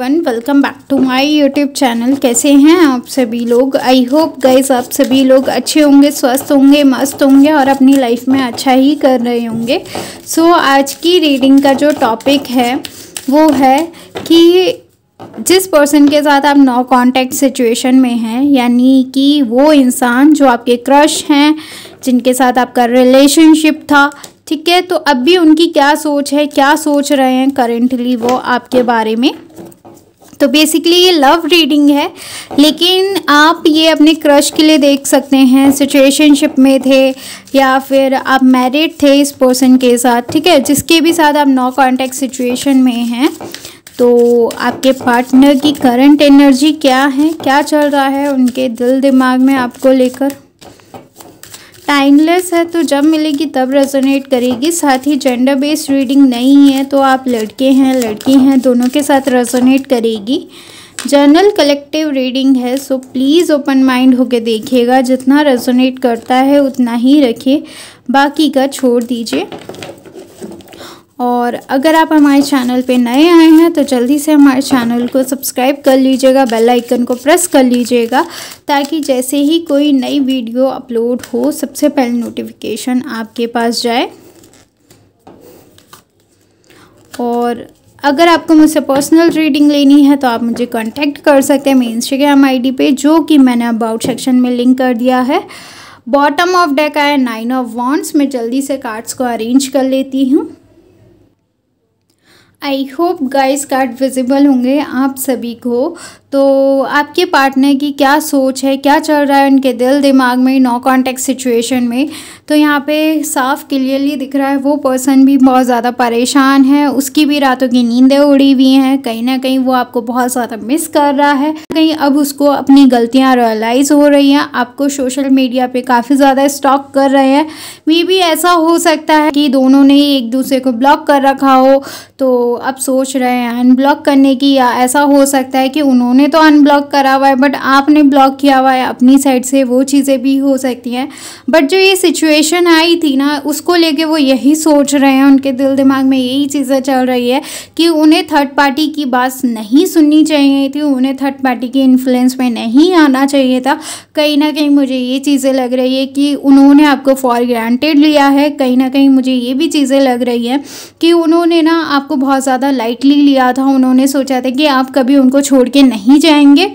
Everyone, welcome back to my YouTube channel. कैसे हैं आप सभी लोग? आई होप गाइस आप सभी लोग अच्छे होंगे, स्वस्थ होंगे, मस्त होंगे और अपनी लाइफ में अच्छा ही कर रहे होंगे। सो आज की रीडिंग का जो टॉपिक है वो है कि जिस पर्सन के साथ आप नो कांटेक्ट सिचुएशन में हैं, यानी कि वो इंसान जो आपके क्रश हैं, जिनके साथ आपका रिलेशनशिप था, ठीक है, तो अब भी उनकी क्या सोच है, क्या सोच रहे हैं करेंटली वो आपके बारे में। तो बेसिकली ये लव रीडिंग है, लेकिन आप ये अपने क्रश के लिए देख सकते हैं। सिचुएशनशिप में थे या फिर आप मैरिड थे इस पर्सन के साथ, ठीक है, जिसके भी साथ आप नो कांटेक्ट सिचुएशन में हैं। तो आपके पार्टनर की करंट एनर्जी क्या है, क्या चल रहा है उनके दिल दिमाग में आपको लेकर। टाइमलेस है तो जब मिलेगी तब रेजोनेट करेगी। साथ ही जेंडर बेस्ड रीडिंग नहीं है, तो आप लड़के हैं लड़की हैं दोनों के साथ रेजोनेट करेगी। जनरल कलेक्टिव रीडिंग है, सो प्लीज़ ओपन माइंड होके देखिएगा। जितना रेजोनेट करता है उतना ही रखिए, बाकी का छोड़ दीजिए। और अगर आप हमारे चैनल पे नए आए हैं तो जल्दी से हमारे चैनल को सब्सक्राइब कर लीजिएगा, बेल आइकन को प्रेस कर लीजिएगा, ताकि जैसे ही कोई नई वीडियो अपलोड हो सबसे पहले नोटिफिकेशन आपके पास जाए। और अगर आपको मुझसे पर्सनल रीडिंग लेनी है तो आप मुझे कांटेक्ट कर सकते हैं मेरे इंस्टाग्राम आईडी पे, जो कि मैंने अबाउट सेक्शन में लिंक कर दिया है। बॉटम ऑफ डेक आया 9 ऑफ वॉन्ड्स। मैं जल्दी से कार्ड्स को अरेंज कर लेती हूँ। I hope guys card visible होंगे आप सभी को। तो आपके पार्टनर की क्या सोच है, क्या चल रहा है उनके दिल दिमाग में नो कांटेक्ट सिचुएशन में। तो यहाँ पे साफ क्लियरली दिख रहा है वो पर्सन भी बहुत ज़्यादा परेशान है, उसकी भी रातों की नींदें उड़ी हुई हैं। कहीं ना कहीं वो आपको बहुत ज़्यादा मिस कर रहा है, कहीं अब उसको अपनी गलतियाँ रियलाइज़ हो रही हैं। आपको सोशल मीडिया पे काफ़ी ज़्यादा स्टॉक कर रहे हैं। मे बी ऐसा हो सकता है कि दोनों ने एक दूसरे को ब्लॉक कर रखा हो, तो अब सोच रहे हैं अनब्लॉक करने की, या ऐसा हो सकता है कि उन्होंने तो अनब्लॉक करा हुआ है बट आपने ब्लॉक किया हुआ है अपनी साइड से, वो चीज़ें भी हो सकती हैं। बट जो ये सिचुएशन आई थी ना, उसको लेके वो यही सोच रहे हैं, उनके दिल दिमाग में यही चीज़ें चल रही है कि उन्हें थर्ड पार्टी की बात नहीं सुननी चाहिए थी, उन्हें थर्ड पार्टी के इन्फ्लुएंस में नहीं आना चाहिए था। कहीं ना कहीं मुझे ये चीज़ें लग रही है कि उन्होंने आपको फॉर ग्रांटेड लिया है। कहीं ना कहीं मुझे ये भी चीज़ें लग रही है कि उन्होंने ना आपको बहुत ज़्यादा लाइटली लिया था। उन्होंने सोचा था कि आप कभी उनको छोड़ के नहीं जाएंगे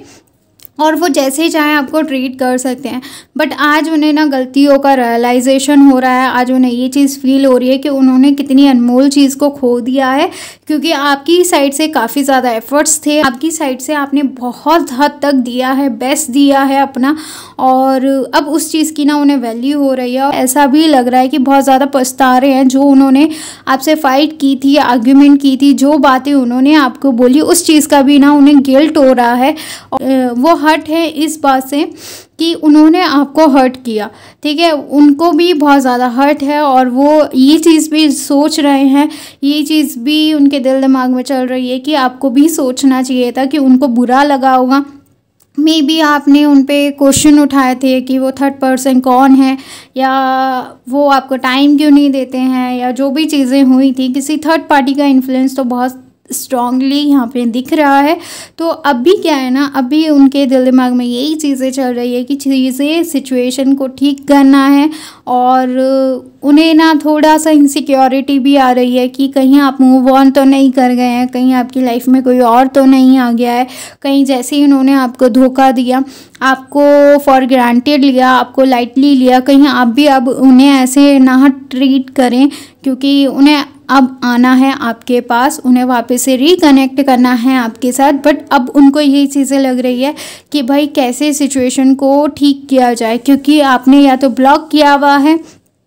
और वो जैसे चाहे आपको ट्रीट कर सकते हैं। बट आज उन्हें ना गलतियों का रियलाइजेशन हो रहा है। आज उन्हें ये चीज़ फील हो रही है कि उन्होंने कितनी अनमोल चीज़ को खो दिया है, क्योंकि आपकी साइड से काफ़ी ज़्यादा एफर्ट्स थे, आपकी साइड से आपने बहुत हद तक दिया है, बेस्ट दिया है अपना, और अब उस चीज़ की ना उन्हें वैल्यू हो रही है। और ऐसा भी लग रहा है कि बहुत ज़्यादा पछता रहे हैं। जो उन्होंने आपसे फ़ाइट की थी, आर्ग्यूमेंट की थी, जो बातें उन्होंने आपको बोली, उस चीज़ का भी ना उन्हें गिल्ट हो रहा है। वो हर्ट है इस बात से कि उन्होंने आपको हर्ट किया, ठीक है, उनको भी बहुत ज़्यादा हर्ट है और वो ये चीज़ भी सोच रहे हैं, ये चीज़ भी उनके दिल दिमाग में चल रही है कि आपको भी सोचना चाहिए था कि उनको बुरा लगा होगा। मे बी आपने उन पे क्वेश्चन उठाए थे कि वो थर्ड पर्सन कौन है, या वो आपको टाइम क्यों नहीं देते हैं, या जो भी चीज़ें हुई थी, किसी थर्ड पार्टी का इन्फ्लुएंस तो बहुत स्ट्रॉन्गली यहाँ पे दिख रहा है। तो अभी क्या है ना, अभी उनके दिल दिमाग में यही चीज़ें चल रही है कि चीज़ें सिचुएशन को ठीक करना है, और उन्हें ना थोड़ा सा इनसिक्योरिटी भी आ रही है कि कहीं आप मूव ऑन तो नहीं कर गए हैं, कहीं आपकी लाइफ में कोई और तो नहीं आ गया है, कहीं जैसे ही उन्होंने आपको धोखा दिया, आपको फॉर ग्रांटेड लिया, आपको लाइटली लिया, कहीं आप भी अब उन्हें ऐसे ना ट्रीट करें, क्योंकि उन्हें अब आना है आपके पास, उन्हें वापस से रिकनेक्ट करना है आपके साथ। बट अब उनको यही चीज़ें लग रही है कि भाई कैसे सिचुएशन को ठीक किया जाए, क्योंकि आपने या तो ब्लॉक किया हुआ है,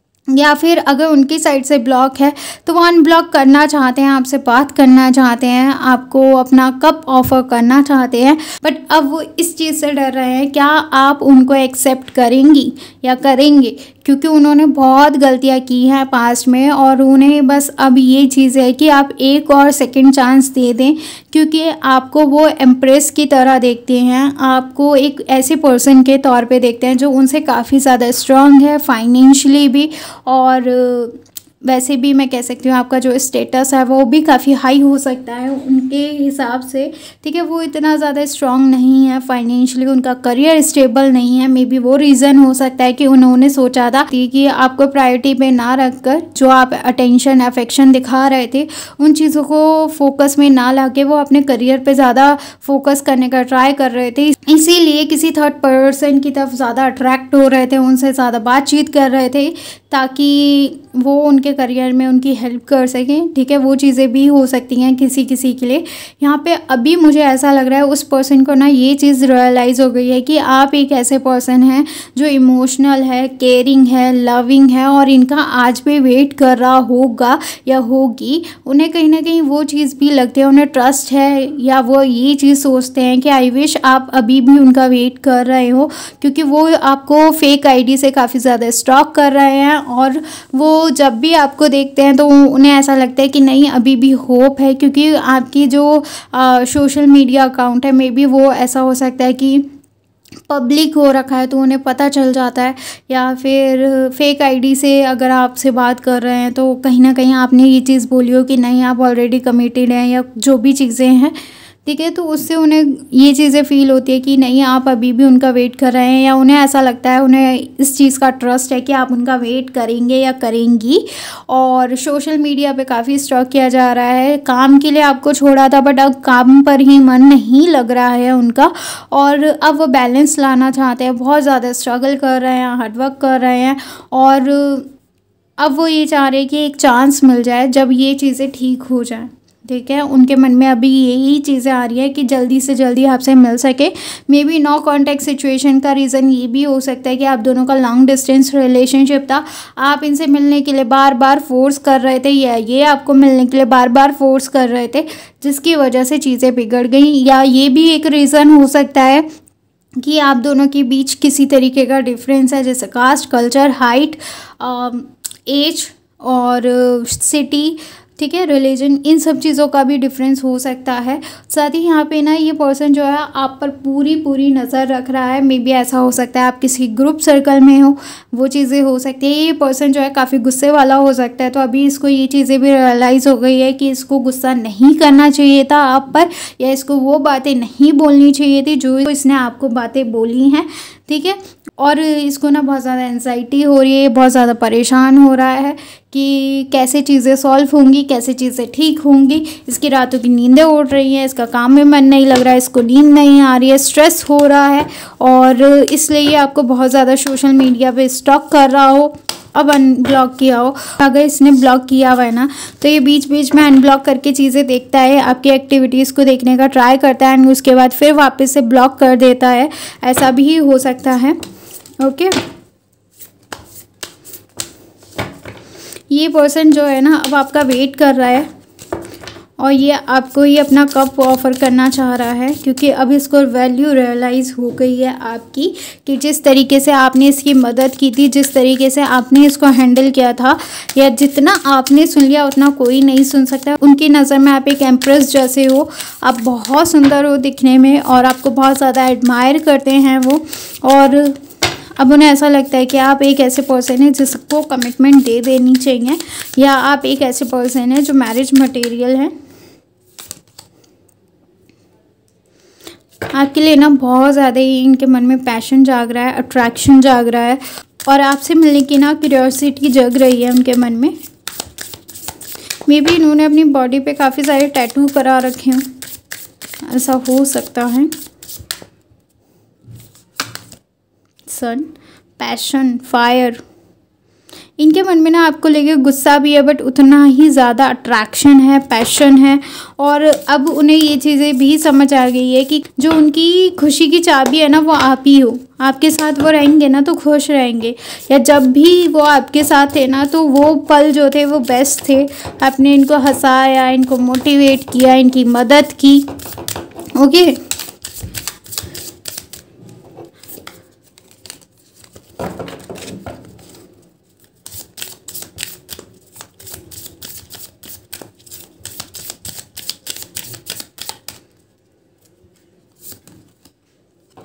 या फिर अगर उनकी साइड से ब्लॉक है तो वो अनब्लॉक करना चाहते हैं, आपसे बात करना चाहते हैं, आपको अपना कप ऑफर करना चाहते हैं। बट अब वो इस चीज़ से डर रहे हैं, क्या आप उनको एक्सेप्ट करेंगी या करेंगे, क्योंकि उन्होंने बहुत गलतियां की हैं पास्ट में, और उन्हें बस अब ये चीज़ है कि आप एक और सेकंड चांस दे दें, क्योंकि आपको वो एम्प्रेस की तरह देखते हैं, आपको एक ऐसे पर्सन के तौर पे देखते हैं जो उनसे काफ़ी ज़्यादा स्ट्रांग है फाइनेंशियली भी, और वैसे भी मैं कह सकती हूँ आपका जो स्टेटस है वो भी काफ़ी हाई हो सकता है उनके हिसाब से, ठीक है। वो इतना ज़्यादा स्ट्रांग नहीं है फाइनेंशियली, उनका करियर स्टेबल नहीं है। मे बी वो रीज़न हो सकता है कि उन्होंने सोचा था कि आपको प्रायोरिटी पे ना रखकर जो आप अटेंशन अफेक्शन दिखा रहे थे उन चीज़ों को फोकस में ना ला के वो अपने करियर पे ज़्यादा फोकस करने का ट्राई कर रहे थे, इसीलिए किसी थर्ड पर्सन की तरफ ज़्यादा अट्रैक्ट हो रहे थे, उनसे ज़्यादा बातचीत कर रहे थे ताकि वो उनके करियर में उनकी हेल्प कर सकें, ठीक है। वो चीज़ें भी हो सकती हैं किसी किसी के लिए। यहाँ पे अभी मुझे ऐसा लग रहा है उस पर्सन को ना ये चीज़ रियलाइज़ हो गई है कि आप एक ऐसे पर्सन हैं जो इमोशनल है, केयरिंग है, लविंग है और इनका आज भी वेट कर रहा होगा या होगी। उन्हें कहीं ना कहीं वो चीज़ भी लगती है, उन्हें ट्रस्ट है या वो ये चीज़ सोचते हैं कि आई विश आप अभी भी उनका वेट कर रहे हो, क्योंकि वो आपको फेक आईडी से काफ़ी ज़्यादा स्टॉक कर रहे हैं और वो जब भी आपको देखते हैं तो उन्हें ऐसा लगता है कि नहीं अभी भी होप है, क्योंकि आपकी जो सोशल मीडिया अकाउंट है मे बी वो ऐसा हो सकता है कि पब्लिक हो रखा है तो उन्हें पता चल जाता है, या फिर फेक आईडी से अगर आपसे बात कर रहे हैं तो कहीं ना कहीं आपने ये चीज़ बोली हो कि नहीं आप ऑलरेडी कमिटेड हैं या जो भी चीज़ें हैं, ठीक है। तो उससे उन्हें ये चीज़ें फील होती है कि नहीं आप अभी भी उनका वेट कर रहे हैं, या उन्हें ऐसा लगता है, उन्हें इस चीज़ का ट्रस्ट है कि आप उनका वेट करेंगे या करेंगी। और सोशल मीडिया पे काफ़ी स्टॉक किया जा रहा है, काम के लिए आपको छोड़ा था बट अब काम पर ही मन नहीं लग रहा है उनका, और अब वो बैलेंस लाना चाहते हैं, बहुत ज़्यादा स्ट्रगल कर रहे हैं, हार्डवर्क कर रहे हैं और अब वो ये चाह रहे हैं कि एक चांस मिल जाए जब ये चीज़ें ठीक हो जाएं, ठीक है। उनके मन में अभी यही चीज़ें आ रही है कि जल्दी से जल्दी आपसे मिल सके। Maybe no contact situation का रीज़न ये भी हो सकता है कि आप दोनों का लॉन्ग डिस्टेंस रिलेशनशिप था, आप इनसे मिलने के लिए बार बार फोर्स कर रहे थे या ये आपको मिलने के लिए बार बार फोर्स कर रहे थे, जिसकी वजह से चीज़ें बिगड़ गई। या ये भी एक रीज़न हो सकता है कि आप दोनों के बीच किसी तरीके का डिफरेंस है, जैसे कास्ट, कल्चर, हाइट, एज और सिटी, ठीक है, रिलीजन, इन सब चीज़ों का भी डिफरेंस हो सकता है। साथ ही यहाँ पे ना ये पर्सन जो है आप पर पूरी नज़र रख रहा है। मे बी ऐसा हो सकता है आप किसी ग्रुप सर्कल में हो, वो चीज़ें हो सकती है। ये पर्सन जो है काफ़ी गुस्से वाला हो सकता है, तो अभी इसको ये चीज़ें भी रियलाइज़ हो गई है कि इसको गुस्सा नहीं करना चाहिए था आप पर, या इसको वो बातें नहीं बोलनी चाहिए थी जो इसने आपको बातें बोली हैं, ठीक है। और इसको ना बहुत ज़्यादा एंजाइटी हो रही है, बहुत ज़्यादा परेशान हो रहा है कि कैसे चीज़ें सॉल्व होंगी, कैसे चीज़ें ठीक होंगी। इसकी रातों की नींदें उड़ रही हैं, इसका काम में मन नहीं लग रहा है, इसको नींद नहीं आ रही है, स्ट्रेस हो रहा है और इसलिए ये आपको बहुत ज़्यादा सोशल मीडिया पे स्टॉक कर रहा हो। अब अनब्लॉक किया हो, अगर इसने ब्लॉक किया हुआ है ना तो ये बीच बीच में अनब्लॉक करके चीज़ें देखता है, आपकी एक्टिविटीज़ को देखने का ट्राई करता है एंड उसके बाद फिर वापस से ब्लॉक कर देता है, ऐसा भी हो सकता है। ओके, ये पर्सन जो है ना अब आपका वेट कर रहा है और ये आपको ये अपना कप ऑफ़र करना चाह रहा है, क्योंकि अब इसको वैल्यू रियलाइज़ हो गई है आपकी कि जिस तरीके से आपने इसकी मदद की थी, जिस तरीके से आपने इसको हैंडल किया था, या जितना आपने सुन लिया उतना कोई नहीं सुन सकता। उनकी नज़र में आप एक एम्प्रेस जैसे हो, आप बहुत सुंदर हो दिखने में और आपको बहुत ज़्यादा एडमायर करते हैं वो, और अब उन्हें ऐसा लगता है कि आप एक ऐसे पर्सन हैं जिसको कमिटमेंट दे देनी चाहिए, या आप एक ऐसे पर्सन हैं जो मैरिज मटेरियल है। आपके लिए ना बहुत ज़्यादा ही इनके मन में पैशन जाग रहा है, अट्रैक्शन जाग रहा है और आपसे मिलने की ना क्यूरियोसिटी जग रही है उनके मन में। मे बी इन्होंने अपनी बॉडी पे काफ़ी सारे टैटू करा रखे हों, ऐसा हो सकता है। सन, पैशन, फायर, इनके मन में ना आपको लेके गुस्सा भी है बट उतना ही ज़्यादा अट्रैक्शन है, पैशन है, और अब उन्हें ये चीज़ें भी समझ आ गई है कि जो उनकी खुशी की चाबी है ना वो आप ही हो। आपके साथ वो रहेंगे ना तो खुश रहेंगे, या जब भी वो आपके साथ थे ना तो वो पल जो थे वो बेस्ट थे। आपने इनको हंसाया, इनको मोटिवेट किया, इनकी मदद की। ओके,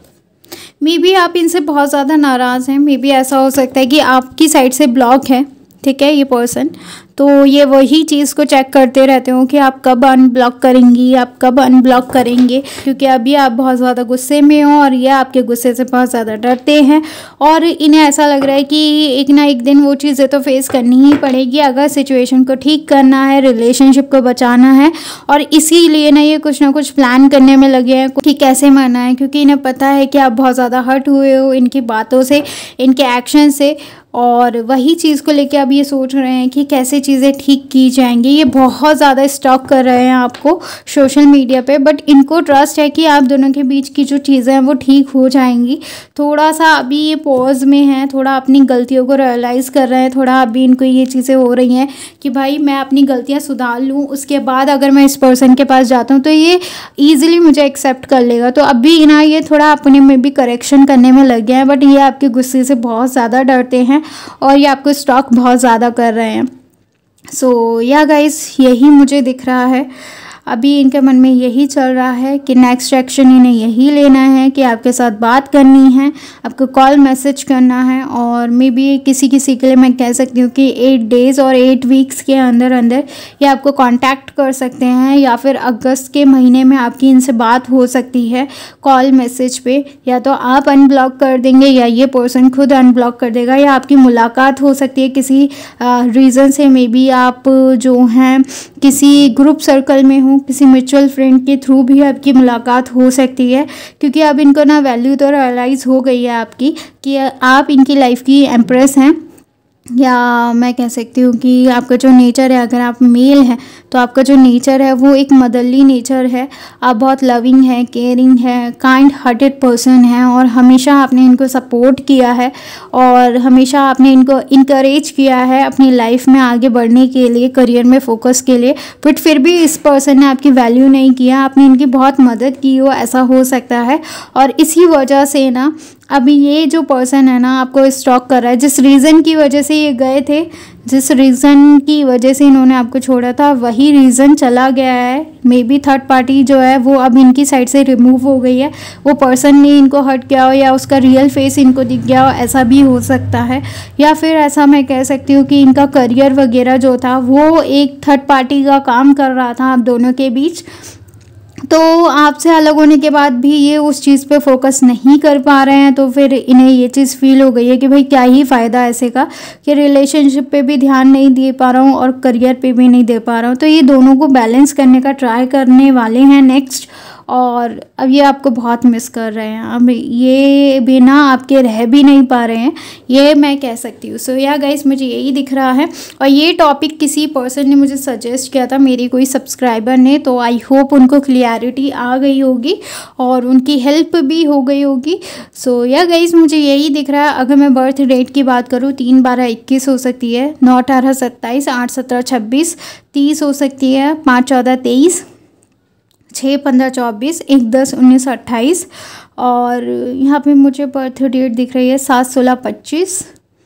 मे बी आप इनसे बहुत ज़्यादा नाराज़ हैं। मे बी ऐसा हो सकता है कि आपकी साइड से ब्लॉक है, ठीक है, ये पर्सन। तो ये वही चीज़ को चेक करते रहते हो कि आप कब अनब्लॉक करेंगी, आप कब अनब्लॉक करेंगे, क्योंकि अभी आप बहुत ज़्यादा गुस्से में हो और ये आपके गुस्से से बहुत ज़्यादा डरते हैं और इन्हें ऐसा लग रहा है कि एक ना एक दिन वो चीज़ें तो फेस करनी ही पड़ेगी अगर सिचुएशन को ठीक करना है, रिलेशनशिप को बचाना है। और इसीलिए ना ये कुछ ना कुछ प्लान करने में लगे हैं कि कैसे मरना है, क्योंकि इन्हें पता है कि आप बहुत ज़्यादा हर्ट हुए हो इनकी बातों से, इनके एक्शन से, और वही चीज़ को लेके अब ये सोच रहे हैं कि कैसे चीज़ें ठीक की जाएंगी। ये बहुत ज़्यादा स्टॉक कर रहे हैं आपको सोशल मीडिया पे, बट इनको ट्रस्ट है कि आप दोनों के बीच की जो चीज़ें हैं वो ठीक हो जाएंगी। थोड़ा सा अभी ये पॉज में हैं, थोड़ा अपनी गलतियों को रियलाइज़ कर रहे हैं, थोड़ा अभी इनको ये चीज़ें हो रही हैं कि भाई मैं अपनी गलतियाँ सुधार लूँ, उसके बाद अगर मैं इस पर्सन के पास जाता हूँ तो ये ईजिली मुझे एक्सेप्ट कर लेगा। तो अभी ना ये थोड़ा अपने में भी करेक्शन करने में लग गए हैं, बट ये आपके गुस्से से बहुत ज़्यादा डरते हैं और ये आपको स्टॉक बहुत ज़्यादा कर रहे हैं। सो या गाइस, यही मुझे दिख रहा है। अभी इनके मन में यही चल रहा है कि नेक्स्ट एक्शन इन्हें यही लेना है कि आपके साथ बात करनी है, आपको कॉल मैसेज करना है, और मे बी किसी के लिए मैं कह सकती हूँ कि 8 डेज़ और 8 वीक्स के अंदर अंदर ये आपको कांटेक्ट कर सकते हैं, या फिर अगस्त के महीने में आपकी इनसे बात हो सकती है कॉल मैसेज पे। या तो आप अनब्लॉक कर देंगे या ये पर्सन खुद अनब्लॉक कर देगा, या आपकी मुलाकात हो सकती है किसी रीज़न से। मे बी आप जो हैं किसी ग्रुप सर्कल में हो, किसी म्यूचुअल फ्रेंड के थ्रू भी आपकी मुलाकात हो सकती है, क्योंकि अब इनको ना वैल्यू तो रियलाइज़ हो गई है आपकी कि आप इनकी लाइफ की एम्प्रेस हैं, या मैं कह सकती हूँ कि आपका जो नेचर है, अगर आप मेल हैं तो आपका जो नेचर है वो एक मदरली नेचर है। आप बहुत लविंग है, केयरिंग है, काइंड हार्टेड पर्सन हैं, और हमेशा आपने इनको सपोर्ट किया है और हमेशा आपने इनको इनकरेज किया है अपनी लाइफ में आगे बढ़ने के लिए, करियर में फोकस के लिए। बट फिर भी इस पर्सन ने आपकी वैल्यू नहीं किया, आपने इनकी बहुत मदद की हो, ऐसा हो सकता है। और इसी वजह से ना अभी ये जो पर्सन है ना आपको स्टॉक कर रहा है। जिस रीज़न की वजह से ये गए थे, जिस रीज़न की वजह से इन्होंने आपको छोड़ा था, वही रीज़न चला गया है। मे बी थर्ड पार्टी जो है वो अब इनकी साइड से रिमूव हो गई है, वो पर्सन ने इनको हर्ट किया हो या उसका रियल फेस इनको दिख गया हो, ऐसा भी हो सकता है। या फिर ऐसा मैं कह सकती हूँ कि इनका करियर वगैरह जो था वो एक थर्ड पार्टी का काम कर रहा था आप दोनों के बीच। तो आपसे अलग होने के बाद भी ये उस चीज़ पे फोकस नहीं कर पा रहे हैं, तो फिर इन्हें ये चीज़ फील हो गई है कि भाई क्या ही फ़ायदा ऐसे का कि रिलेशनशिप पे भी ध्यान नहीं दे पा रहा हूँ और करियर पे भी नहीं दे पा रहा हूँ। तो ये दोनों को बैलेंस करने का ट्राई करने वाले हैं नेक्स्ट, और अब ये आपको बहुत मिस कर रहे हैं। अब ये बिना आपके रह भी नहीं पा रहे हैं, ये मैं कह सकती हूँ। सो या गाइस, मुझे यही दिख रहा है। और ये टॉपिक किसी पर्सन ने मुझे सजेस्ट किया था, मेरी कोई सब्सक्राइबर ने, तो आई होप उनको क्लियरिटी आ गई होगी और उनकी हेल्प भी हो गई होगी। सो या गाइस, मुझे यही दिख रहा है। अगर मैं बर्थ डेट की बात करूँ, 3/12/21 हो सकती है, 9/18/27, 8/17/26, 30 हो सकती है, 5/14/23, 6/15/24, 1/10/19/28, और यहाँ पे मुझे बर्थ डेट दिख रही है 7/16/25।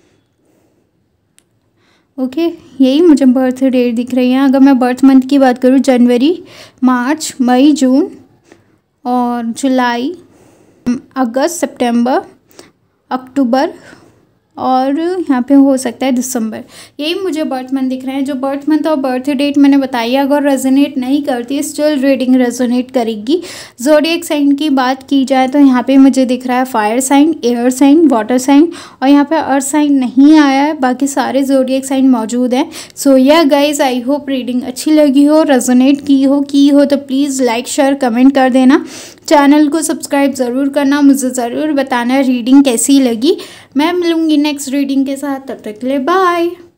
ओके, यही मुझे बर्थ डेट दिख रही है। अगर मैं बर्थ मंथ की बात करूँ, जनवरी, मार्च, मई, जून और जुलाई, अगस्त, सितंबर, अक्टूबर, और यहाँ पे हो सकता है दिसंबर। यही मुझे बर्थ मंथ दिख रहे हैं। जो बर्थ मंथ और बर्थ डेट मैंने बताई है, अगर रेजोनेट नहीं करती, स्टिल रीडिंग रेजोनेट करेगी। ज़ोडिएक साइन की बात की जाए तो यहाँ पे मुझे दिख रहा है fire sign, air sign, water sign, और यहाँ पे अर्थ साइन नहीं आया है, बाकी सारे ज़ोडिएक साइन मौजूद हैं। सो yeah guys, I hope reading अच्छी लगी हो, रेजोनेट की हो तो प्लीज़ लाइक, शेयर, कमेंट कर देना। चैनल को सब्सक्राइब ज़रूर करना, मुझे ज़रूर बताना रीडिंग कैसी लगी। मैं मिलूँगी नेक्स्ट रीडिंग के साथ, तब तक के लिए बाय।